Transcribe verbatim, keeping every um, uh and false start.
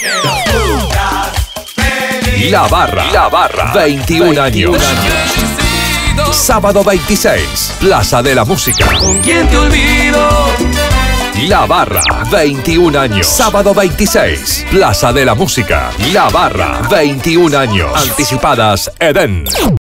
La Barra, La Barra, veintiún años. Sábado veintiséis, Plaza de la Música. ¿Con quién te olvido? La Barra, veintiún años. Sábado veintiséis, Plaza de la Música. La Barra, veintiún años. Anticipadas Edén.